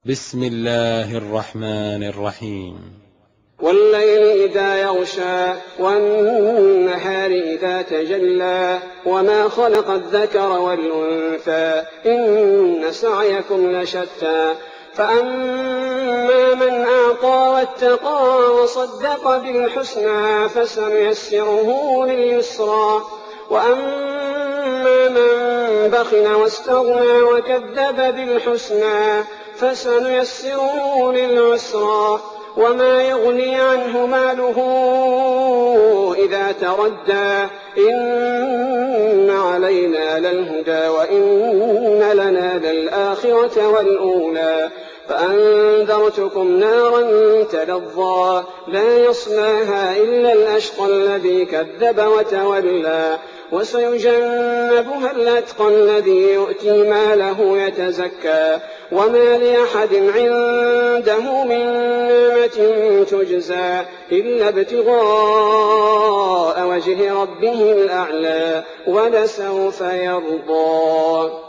بسم الله الرحمن الرحيم. والليل إذا يغشى والنهار إذا تجلى وما خلق الذكر والأنثى إن سعيكم لشتى فأما من أعطى واتقى وصدق بالحسنى فسنيسره لليسرى وأما من بخل واستغنى وكذب بالحسنى فسنيسره للعسرى وما يغني عنه ماله إذا تردى إن علينا للهدى وإن لنا للآخرة والأولى فأنذرتكم نارا تلظى لا يصلاها إلا الأشقى الذي كذب وتولى وسيجنبها الأتقى الذي يؤتي ماله يتزكى وما لأحد عنده من نعمة تجزى إلا ابتغاء وجه ربه الأعلى ولسوف يرضى.